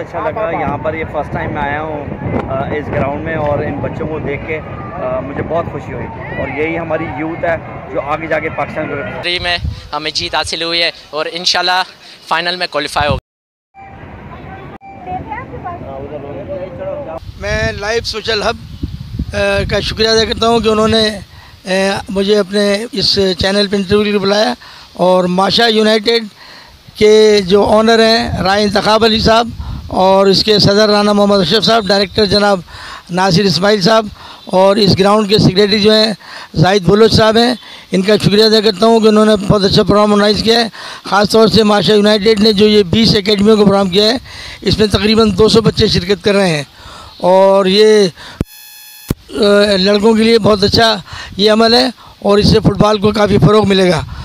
अच्छा लगा यहाँ पर। ये फ़र्स्ट टाइम मैं आया हूँ इस ग्राउंड में और इन बच्चों को देख के मुझे बहुत खुशी हुई। और यही हमारी यूथ है जो आगे जाके पाकिस्तान को में हमें जीत हासिल हुई है और इंशाल्लाह फाइनल में क्वालिफाई होगा। मैं लाइव सोशल हब का शुक्रिया अदा करता हूँ कि उन्होंने मुझे अपने इस चैनल पर इंटरव्यू के लिए बुलाया। और माशा यूनाइटेड के जो ऑनर हैं राय इंतखाब अली साहब और इसके सदर राना मोहम्मद अशरफ साहब, डायरेक्टर जनाब नासिर इस्माइल साहब और इस ग्राउंड के सेक्रेटरी जो हैं जाहिद बुलोच साहब हैं, इनका शुक्रिया अदा करता हूँ कि उन्होंने बहुत अच्छा प्रोग्राम ऑर्गेनाइज़ किया है। ख़ास तौर से माशा यूनाइटेड ने जो ये 20 एकेडमियों का प्रोग्राम किया है, इसमें तकरीबन 200 बच्चे शिरकत कर रहे हैं और ये लड़कों के लिए बहुत अच्छा ये अमल है और इससे फ़ुटबॉल को काफ़ी फ़रोग़ मिलेगा।